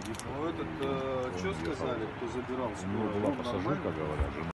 Ну, этот, что сказали, кто забирал? У него была пассажирка, говорят, жена.